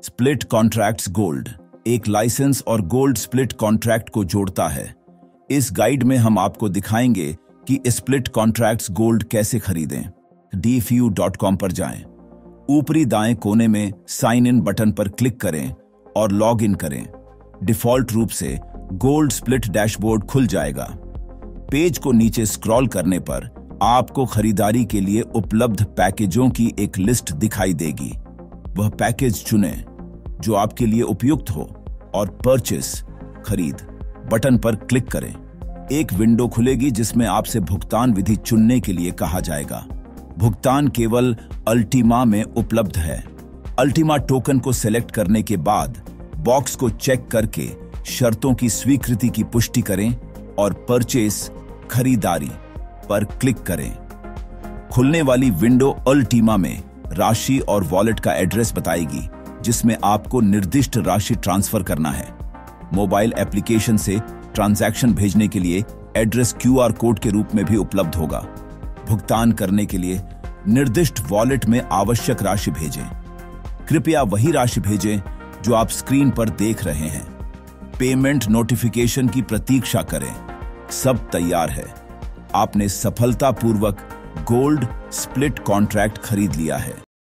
Split contracts gold एक license और gold split contract को जोड़ता है। इस गाइड में हम आपको दिखाएंगे कि स्प्लिट कॉन्ट्रैक्ट्स गोल्ड कैसे खरीदें। dfu.com पर जाएं। ऊपरी दाएं कोने में साइन इन बटन पर क्लिक करें और लॉग इन करें। डिफॉल्ट रूप से गोल्ड स्प्लिट डैशबोर्ड खुल जाएगा। पेज को नीचे स्क्रॉल करने पर आपको खरीदारी के लिए उपलब्ध पैकेजों की एक लिस्ट दिखाई देगी। वह पैकेज चुनें जो आपके लिए उपयुक्त हो और परचेस खरीद बटन पर क्लिक करें। एक विंडो खुलेगी जिसमें आपसे भुगतान विधि चुनने के लिए कहा जाएगा। भुगतान केवल अल्टीमा में उपलब्ध है। अल्टीमा टोकन को सेलेक्ट करने के बाद बॉक्स को चेक करके शर्तों की स्वीकृति की पुष्टि करें और परचेस खरीदारी पर क्लिक करें। खुलने वाली विंडो अल्टीमा में राशि और वॉलेट का एड्रेस बताएगी जिसमें आपको निर्दिष्ट राशि ट्रांसफर करना है। मोबाइल एप्लीकेशन से ट्रांजैक्शन भेजने के लिए एड्रेस QR कोड के रूप में भी उपलब्ध होगा। भुगतान करने के लिए निर्दिष्ट वॉलेट में आवश्यक राशि भेजें। कृपया वही राशि भेजें जो आप स्क्रीन पर देख रहे हैं। पेमेंट नोटिफिकेशन की प्रतीक्षा करें। सब तैयार है। आपने सफलतापूर्वक गोल्ड स्प्लिट कॉन्ट्रैक्ट खरीद लिया है।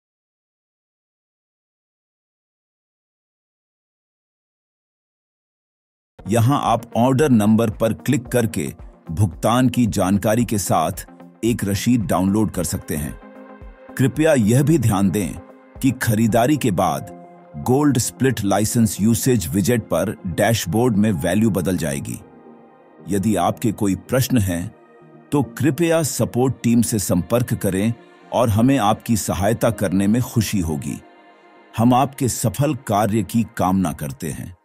यहां आप ऑर्डर नंबर पर क्लिक करके भुगतान की जानकारी के साथ एक रसीद डाउनलोड कर सकते हैं। कृपया यह भी ध्यान दें कि खरीदारी के बाद गोल्ड स्प्लिट लाइसेंस यूसेज विजेट पर डैशबोर्ड में वैल्यू बदल जाएगी। यदि आपके कोई प्रश्न हैं तो कृपया सपोर्ट टीम से संपर्क करें और हमें आपकी सहायता करने में खुशी होगी। हम आपके सफल कार्य की कामना करते हैं।